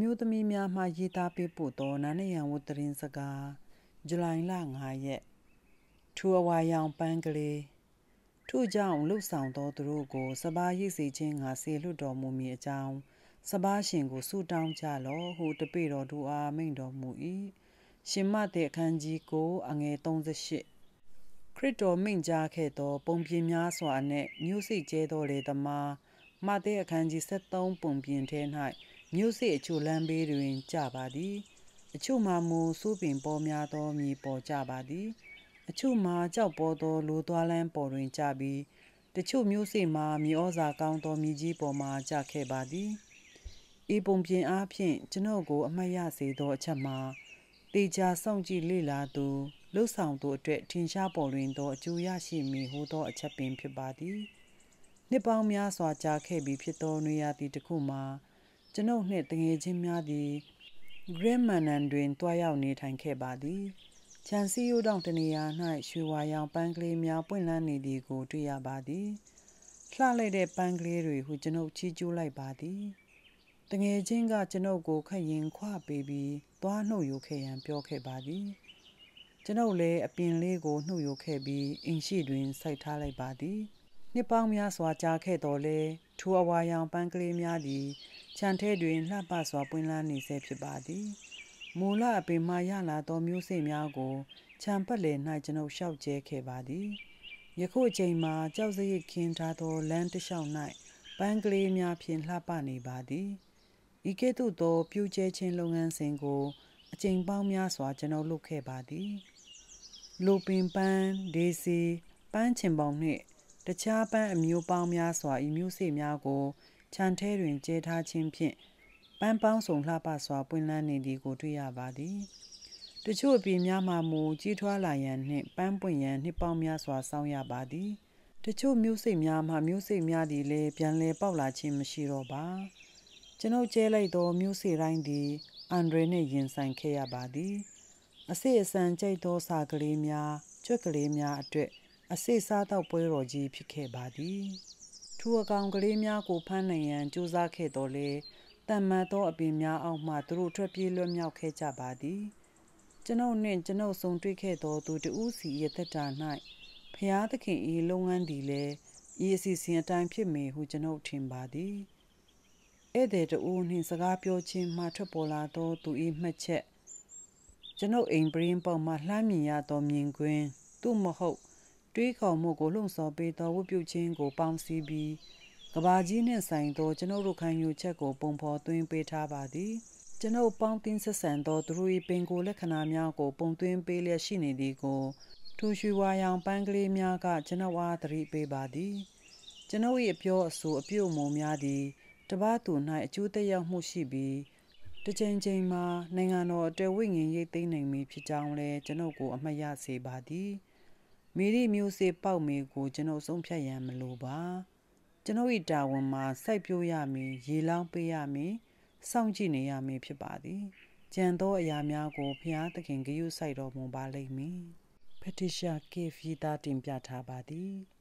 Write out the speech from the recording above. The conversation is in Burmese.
မျိုးသမီးများမှရေးသားပေးပို့သောနားနရန်ဝတ်သတင်းစကားဇူလိုင်လ9 ရက်ထူအဝါရောင်ပန်းကလေးထို့ကြောင့်လှုပ်ဆောင်သောသူတို့ကိုစပါးရိတ်စေခြင်းငါစေလွတ်တော်မူမည်အကြောင်းစပါးရှင်ကိုဆုတောင်းကြလော့ဟုတပည့်တော်တို့အားမိန့်တော်မူ၏ရှင်မသက်အခန်းကြီးကိုအငယ်38ခရစ်တော်မိန့်ကြားခဲ့သောပုံပြင်များစွာနှင့်မျိုးစိကျဲသောလေသမားမသက်အခန်းကြီး73ပုံပြင်ထဲ၌မျိုးစိအချို့လမ်းဘေးတွင်ကြပါသည်အချို့မှာမူစိုးပင်ပေါ်များသောမြေပေါ်ကြပါသည်အချို့မှာကြောက်ပေါ်သောလိုသွားလန်းပေါ်တွင်ကြပြီးတချို့မျိုးစိမှာမြေဩဇာကောင်းသောမြေကြီးပေါ်မှာကြခဲ့ပါသည်ဤပုံပြင်အားဖြင့်ကျွန်ုပ်ကိုအမှတ်ရစေသောအချက်မှာတေချာစောင့်ကြည့်လေ့လာသူလှုပ်ဆောင်သူအတွက်ထင်ရှားပေါ်လွင်သောအကျိုးရရှိမည်ဟုသောအချက်ပင်ဖြစ်ပါသည်နှစ်ပေါင်းများစွာကြာခဲ့ပြီးဖြစ်သောနွေရာသီတစ်ခုမှာကျွန်ုပ်နှင့်တငယ်ချင်းများသည်ဂရမန်နန်တွင်တွားရောက်နေထိုင်ခဲ့ပါသည်ခြံစည်းရိုးတောင်တနေရာ၌ရွှေဝါရောင်ပန်းကလေးများပွင့်လန်းနေသည်ကိုတွေ့ရပါသည်လှလိုက်တဲ့ပန်းကလေးတွေဟုကျွန်ုပ်ချီးကျူးလိုက်ပါသည်တငယ်ချင်းကကျွန်ုပ်ကိုခတ်ရင်ခွပေးပြီးသွားနှုတ်ယူခဲ့ရန်ပြောခဲ့ပါသည်ကျွန်ုပ်လည်းအပြင်လေးကိုနှုတ်ယူခဲ့ပြီးအိမ်ရှိတွင်စိုက်ထားလိုက်ပါသည်နှစ်ပေါင်းများစွာကြာခဲ့တော်လဲထူအဝါရောင်ပန်းကလေးများသည်ခြံထဲတွင်လှပစွာပွင့်လန်းနေဆဲဖြစ်ပါသည်မူလအပင်မှရလာသောမျိုးစိများကိုခြံပတ်လည်၌ကျွန်ုပ်ရှောက်ကျဲခဲ့ပါသည်ယခုအချိန်မှာကြောက်စရိတ်ခင်းထားသောလမ်းတစ်လျှောက်၌ပန်းကလေးများဖြင့်လှပနေပါသည်ဤကဲ့သို့သောပြိုကျဲခြင်းလုပ်ငန်းစဉ်ကိုအကြိမ်ပေါင်းများစွာကျွန်ုပ်လုပ်ခဲ့ပါသည်လိုပင်ပန်းဒေစီပန်းချင်ပေါင်နှင့်တခြားပန်းအမျိုးပေါင်းများစွာဤမျိုးစိများကိုခြံထဲတွင်ကျဲထားခြင်းဖြင့်ပန်းပေါင်းစုံလှပစွာပွင့်လန်းနေသည်ကိုတွေ့ရပါသည်တချို့အပင်များမှမူကြီးထွားလာရန်နှင့်ပန်းပွင့်ရန်နှစ်ပေါင်းများစွာစောင့်ရပါသည်တချို့မျိုးစိများမှမျိုးစိများသည်လည်းပြန်လည်ပေါက်လာခြင်းမရှိတော့ပါကျွန်ုပ်ကျဲလိုက်သောမျိုးစိတိုင်းသည်အန်ဒရနှင့်ရင်ဆိုင်ခဲ့ရပါသည်အစစ်အဆန်ကြိုက်သောစာကလေးများကြွက်ကလေးများအတွက်အစစ်စားတော့ပွဲတော်ကြီးဖြစ်ခဲ့ပါသည်ထိုအကောင်ကလေးများကိုဖမ်းနိုင်ရန်ကြိုးစားခဲ့တော်လဲတန်မတ်သောအပင်များအောက်မှသူတို့ထွက်ပြေးလွတ်မြောက်ခဲ့ကြပါသည်ကျွန်ုပ်နှင့်ကျွန်ုပ်ဆုံတွေ့ခဲ့သောသူတဦးစီရဲ့သက်တာ၌ဖျားသခင်၏လုပ်ငန်းသည်လည်းဤအစီအစဉ်အတိုင်းဖြစ်မေဟုကျွန်ုပ်ထင်ပါသည်ဧည့်သည်တဦးနှင့်စကားပြောခြင်းမှထွက်ပေါ်လာသောသူ၏မှတ်ချက်ကျွန်ုပ်အိမ်ပရင်းပေါက်မှလှမ်းမြင်ရသောမြင်ကွင်းသို့မဟုတ်တွေးခေါ်မှုကိုလှုံ့ဆော်ပေးသောဝတ်ပြုခြင်းကိုပေါင်းစည်းပြီးကဘာကြီးနှင့်ဆိုင်သောကျွန်ုပ်တို့ခံယူချက်ကိုပုံဖော်သွင်းပေးထားပါသည်ကျွန်ုပ်ပေါင်းတင်ဆက်ဆံသောသူတို့၏ပင်ကိုယ်လက္ခဏာများကိုပုံသွင်းပေးလျက်ရှိနေသည်ကိုထူရွှေဝါရောင်ပန်းကလေးများကကျွန်ုပ်အားသတိပေးပါသည်ကျွန်ုပ်၏အပြောအဆိုအပြုအမူများသည်တပားသူ၌အကျိုးသက်ရောက်မှုရှိပြီးတစ်ချိန်ချိန်မှာနိုင်ငံတော်အတွက်ဝိညာဉ်ရိပ်သိမ်းနိုင်မည်ဖြစ်ကြောင်းလည်းကျွန်ုပ်ကိုအမှတ်ရစေပါသည်မိရိမျိုးစေ့ပေါက်မေကိုကျွန်ုပ်ဆုံးဖြတ်ရန်မလိုပါကျွန်ုပ်၏တာဝန်မှာစိုက်ပျိုးရမည်ရေလောင်းပေးရမည်စောင့်ကြည့်နေရမည်ဖြစ်ပါသည်ကြံသောအရာများကိုဖျားသခင်ဂရုစိုက်တော်မူပါလိမ့်မည်ဖက်တီရှာကေဖီတာတင်ပြထားပါသည်